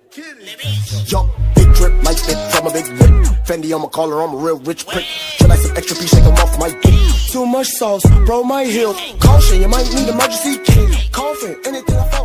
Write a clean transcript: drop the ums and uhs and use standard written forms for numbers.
Yo, big drip like it from a big lip. Fendi on my collar, I'm a real rich prick. Feel like some extra piece, shake 'em off my dick. Too much sauce, bro, my heel. Caution, you might need emergency kit. Coffin, anything I find.